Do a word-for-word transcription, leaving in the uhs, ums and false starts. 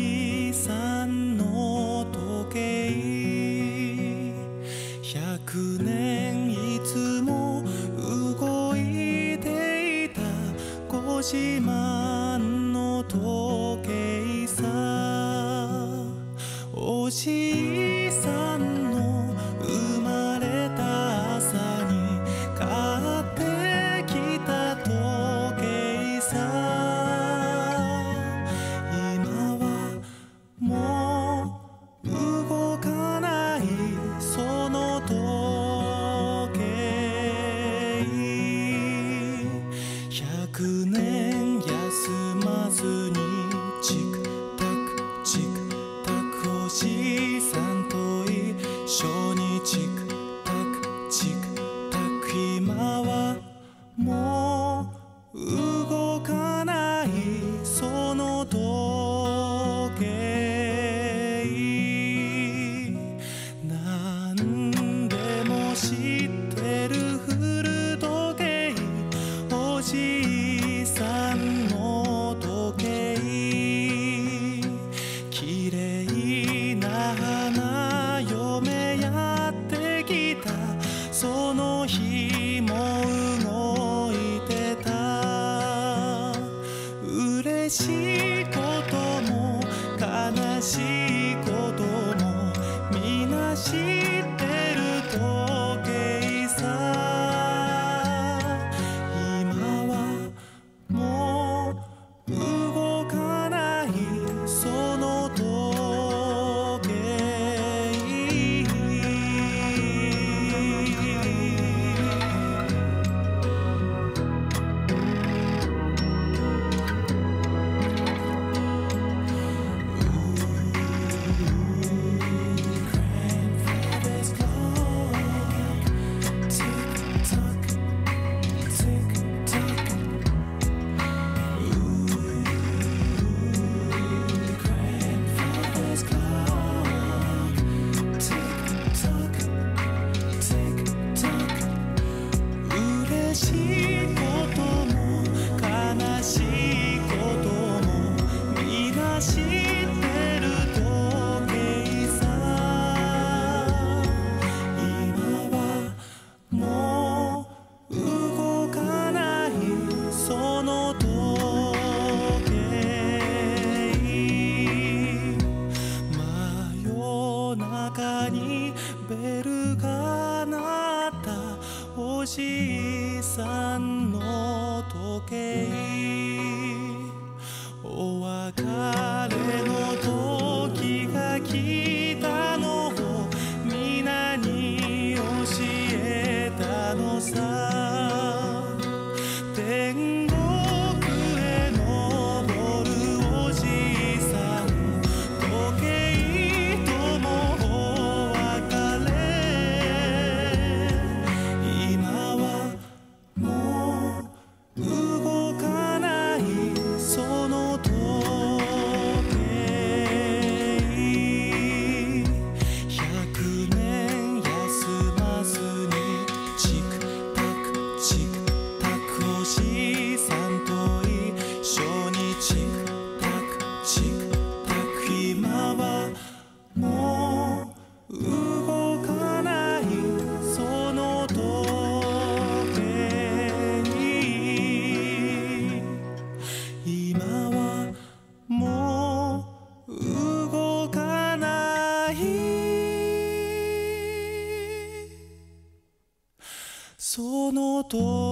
じいさんの時計百年いつも動いていたごじまんの時計さおじいさんの生まれた朝に買ってきた時計さ今はもう動かないその時計百年休まずにチクタクチクタクおじいさんと一緒にチクタクチクタク今はもう動かないその時計何でも知ってる古時計おじいさんの時計綺麗な花嫁やってきたその日も動いてた嬉しいことも悲しいことも皆知ってる時計さ今はもう動かないその時計ベルが鳴ったおじいさんの時計お別れの時が来たのを皆に教えたのさ天国へ昇るおじいさん時計ともその時